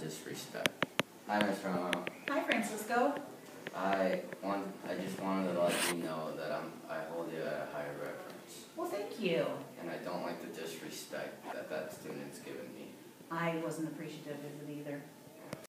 disrespect. Hi, Ms. Frommelt. Hi, Francisco. I just wanted to let you know that I hold you at a high reverence. Well, thank you. And I don't like the disrespect that student's given me. I wasn't appreciative of it either.